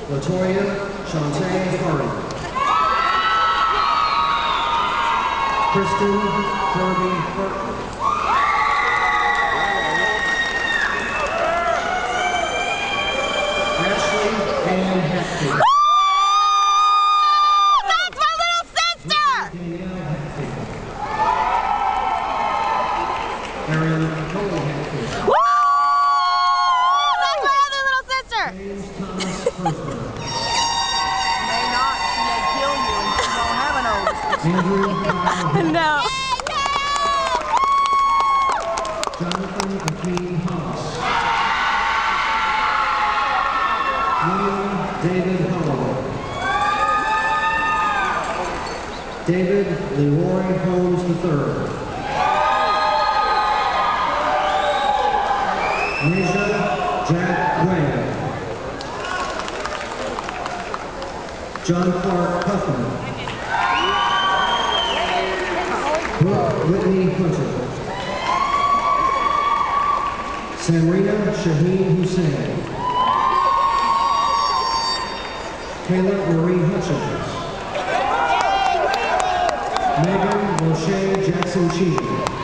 Latoya Shantae Hardy. Kristen Kirby Burton. Ashley Ann Hatfield. That's my little sister! Danielle Hatfield. Erin Cole Hatfield. Woo! That's my other little sister! James Thomas Hersberg. May not, she may kill you and she don't have an old. Andrew Kyle No. Jonathan Akeem Haas. William David Holloway. David Leroy Holmes III. Asia Jack Graham. John Clark Huffman. Brooke Whitney Hunter. Samrina Shaheen Hussein. Kayla Marie Hutchins. Megan Moshe Jackson Cheatham.